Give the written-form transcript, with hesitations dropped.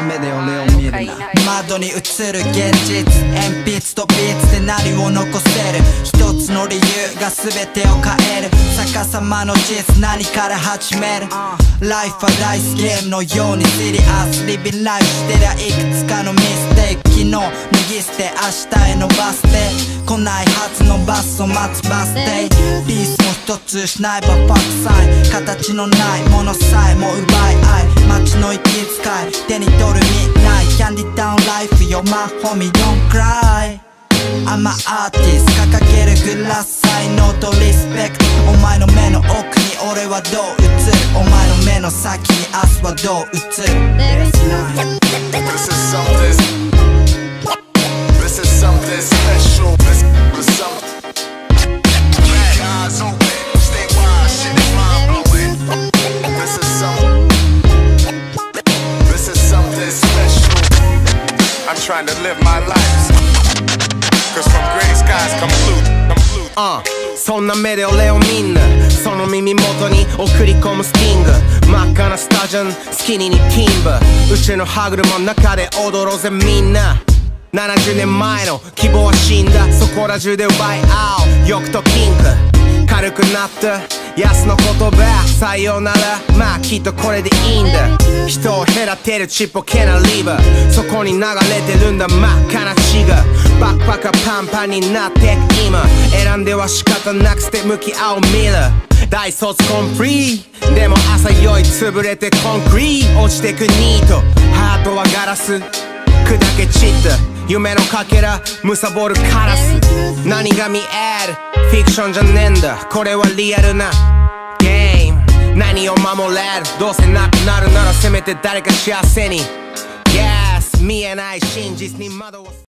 目で俺を見るな。窓に映る現実、鉛筆とビーツで何を残せる。一つの理由が全てを変える。逆さまの実、何から始める。ライフはダイスゲームのようにシリアス。リビンライフしてりゃいくつかのミステイク。昨日脱ぎ捨て明日へのバス停。来ないはずのバスを待つバス停。ピースも一つ失えばファクサイン。形のないものさえも奪い合い。街の息遣い手に取る未来。キャンディタウンライフよmy homie don't cry。I'm an artist 掲げるグラス才能とリスペクト。お前の目の奥に俺はどう映る。お前の目の先に明日はどう映る。 This is something special. This is something. Keep your eyes open, stay wide, shit is mind blowing. This is something special. I'm trying to live my life. Cause from gray skies come blue. そんな目で俺を見んな。その耳元に送り込むスティング。真っ赤なスタジョン、スキニーにティンバー。うちの歯車の中で踊ろうぜみんな。70年前の希望は死んだ。そこら中で奪い合おう欲とキンク。軽くなった安の言葉さよなら。まあきっとこれでいいんだ。人を隔てるちっぽけなリバー。そこに流れてるんだ真っ赤な血が。バックパッカーパンパンになってく今。選んでは仕方なくして向き合うミラー。大卒コンプリーでも朝酔い潰れてコンクリー落ちてくニート。ハートはガラス砕け散った夢のかけら貪るカラス。何が見えるフィクションじゃねえんだ。これはリアルなゲーム。何を守れるどうせなくなるならせめて誰か幸せに。Yes 見えない真実に窓を